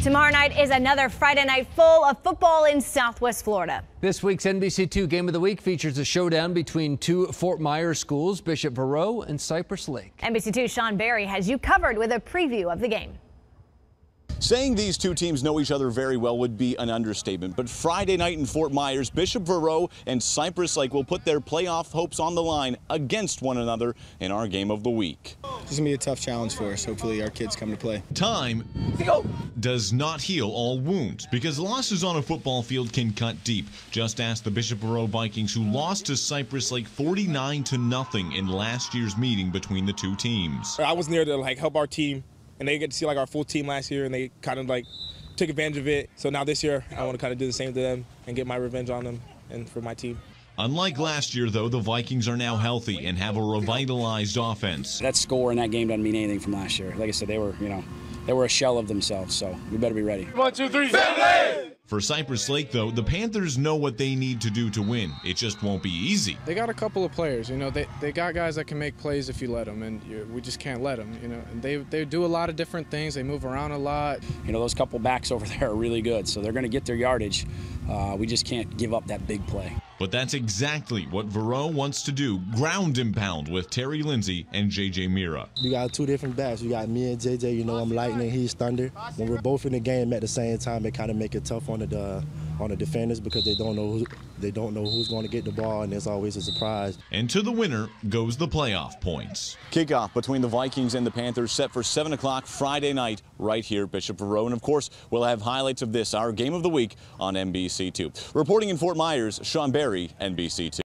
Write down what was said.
Tomorrow night is another Friday night full of football in Southwest Florida. This week's NBC2 Game of the Week features a showdown between two Fort Myers schools, Bishop Verot and Cypress Lake. NBC2's Sean Barry has you covered with a preview of the game. Saying these two teams know each other very well would be an understatement, but Friday night in Fort Myers, Bishop Verot and Cypress Lake will put their playoff hopes on the line against one another in our Game of the Week. This is going to be a tough challenge for us. Hopefully our kids come to play. Time does not heal all wounds because losses on a football field can cut deep. Just ask the Bishop Verot Vikings, who lost to Cypress Lake 49-0 in last year's meeting between the two teams. I was there to help our team, and they get to see our full team last year, and they kind of took advantage of it. So now this year, I want to kind of do the same to them and get my revenge on them and for my team. Unlike last year, though, the Vikings are now healthy and have a revitalized offense. That score in that game doesn't mean anything from last year. Like I said, they were a shell of themselves, so we better be ready. 1, 2, 3, 7! For Cypress Lake, though, the Panthers know what they need to do to win. It just won't be easy. They got a couple of players, they got guys that can make plays if you let them, and we just can't let them, And they do a lot of different things. They move around a lot. Those couple backs over there are really good, so they're going to get their yardage. We just can't give up that big play. But that's exactly what Verot wants to do, ground and pound with Terry Lindsay and J.J. Mira. We got two different backs. We got me and J.J., I'm lightning, he's thunder. When we're both in the game at the same time, it kind of make it tough on the defenders because they don't know who's going to get the ball, and there's always a surprise. And to the winner goes the playoff points. Kickoff between the Vikings and the Panthers set for 7 o'clock Friday night right here at Bishop Verot. And of course, we'll have highlights of this, our Game of the Week, on NBC2. Reporting in Fort Myers, Sean Barry, NBC2.